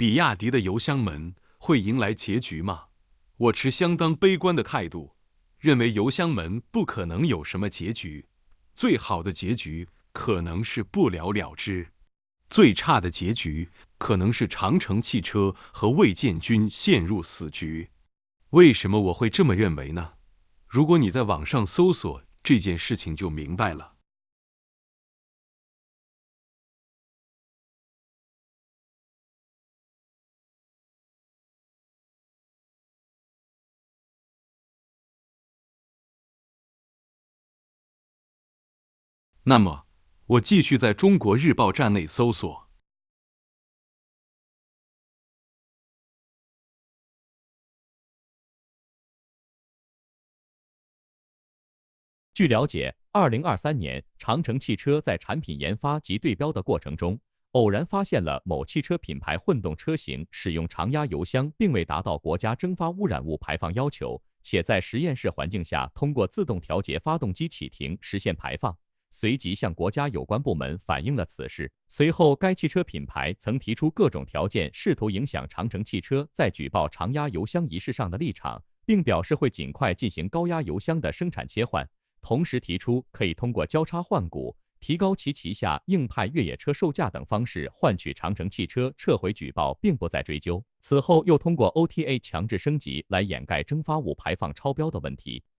比亚迪的油箱门会迎来结局吗？我持相当悲观的态度，认为油箱门不可能有什么结局，最好的结局可能是不了了之，最差的结局可能是长城汽车和魏建军陷入死局。为什么我会这么认为呢？如果你在网上搜索这件事情就明白了。那么，我继续在中国日报站内搜索。 据了解，2023年，长城汽车在产品研发及对标的过程中，偶然发现了某汽车品牌混动车型使用常压油箱，并未达到国家蒸发污染物排放要求，且在实验室环境下通过自动调节发动机启停实现排放。随即向国家有关部门反映了此事。随后，该汽车品牌曾提出各种条件，试图影响长城汽车在举报常压油箱一事上的立场，并表示会尽快进行高压油箱的生产切换。同时提出可以通过交叉换股、提高其旗下硬派越野车售价等方式换取长城汽车撤回举报并不再追究。此后又通过 OTA 强制升级来掩盖蒸发物排放超标的问题。